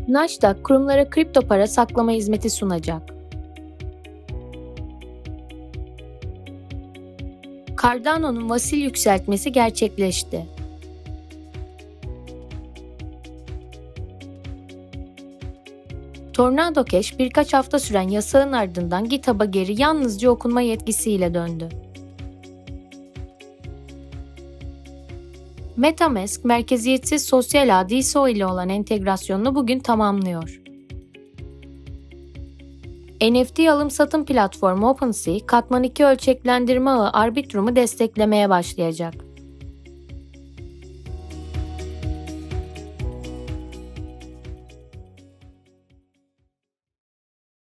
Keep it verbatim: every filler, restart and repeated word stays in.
Nasdaq, kurumlara kripto para saklama hizmeti sunacak. Cardano'nun vasil yükseltmesi gerçekleşti. Tornado Cash, birkaç hafta süren yasağın ardından GitHub'a geri yalnızca okunma yetkisiyle döndü. MetaMask, merkeziyetsiz sosyal ağ D S O ile olan entegrasyonunu bugün tamamlıyor. N F T alım-satım platformu OpenSea, katman iki ölçeklendirme ağı Arbitrum'u desteklemeye başlayacak.